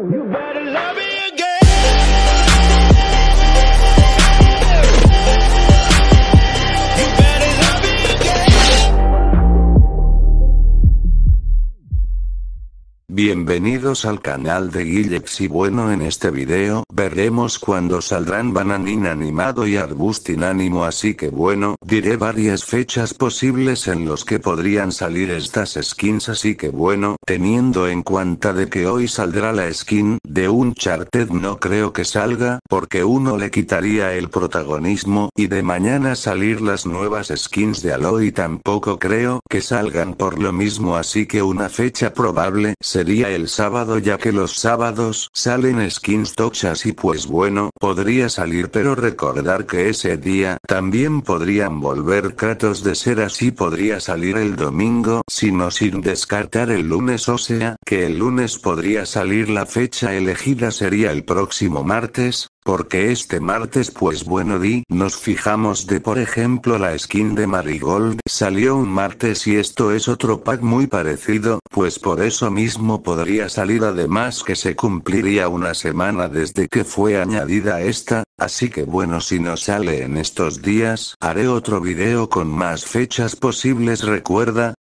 You better love me again. You better love me again. Bienvenidos al canal de Guillex y bueno, en este video veremos cuándo saldrán Bananín animado y Arbustín ánimo, así que bueno, diré varias fechas posibles en los que podrían salir estas skins, así que bueno, teniendo en cuenta de que hoy saldrá la skin de Uncharted, no creo que salga, porque uno le quitaría el protagonismo, y de mañana salir las nuevas skins de Aloy tampoco creo que salgan por lo mismo, así que una fecha probable sería el sábado, ya que los sábados salen skins tochas y pues bueno, podría salir, pero recordar que ese día también podrían volver Kratos de ser, así podría salir el domingo, sino sin descartar el lunes, o sea, que el lunes podría salir. La fecha elegida sería el próximo martes, porque este martes pues bueno nos fijamos de por ejemplo la skin de Marigold salió un martes y esto es otro pack muy parecido, pues por eso mismo podría salir, además que se cumpliría una semana desde que fue añadida esta, así que bueno, si no sale en estos días, haré otro video con más fechas posibles. Recuerda